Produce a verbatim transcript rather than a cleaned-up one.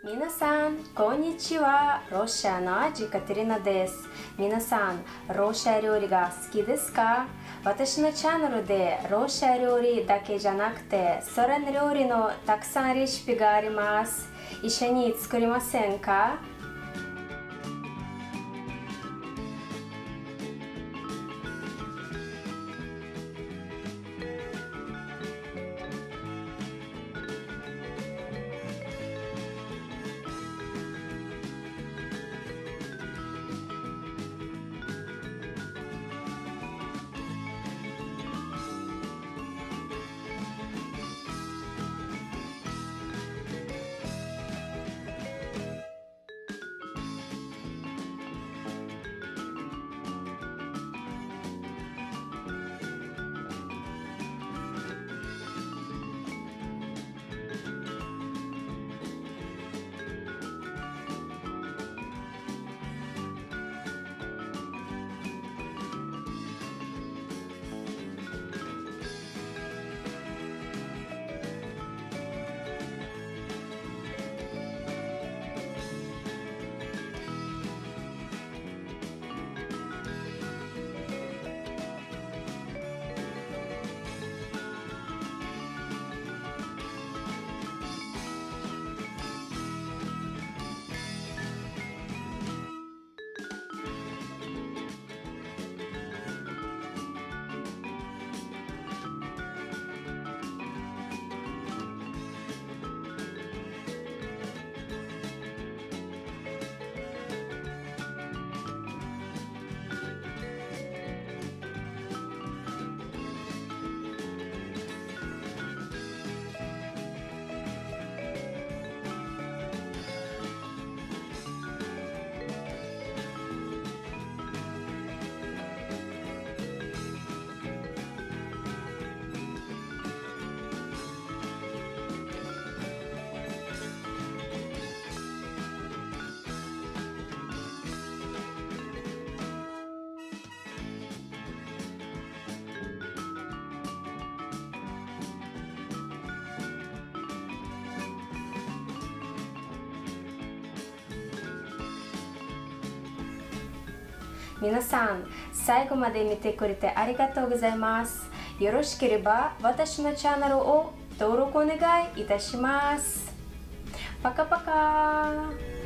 皆さん、こんにちは。ロシアのアジカテリナです。皆さん、ロシア料理が好きですか？私のチャンネルでロシア料理だけじゃなくて、ソ連料理のたくさんレシピがあります。一緒に作りませんか？皆さん、最後まで見てくれてありがとうございます。よろしければ私のチャンネルを登録お願いいたします。パカパカ。